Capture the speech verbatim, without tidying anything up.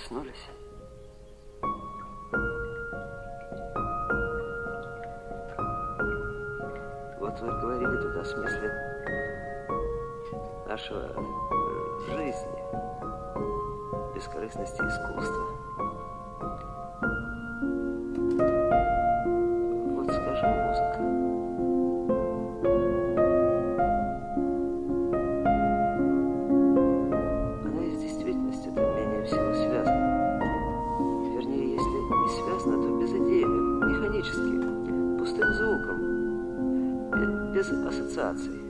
проснулись. Вот вы говорили тут о смысле нашего жизни, бескорыстности искусства. Вот скажи, музыка. Она из действительности это менее всего связана. Вернее, если не связана, то безыдейно, механически, пустым звуком, без ассоциаций.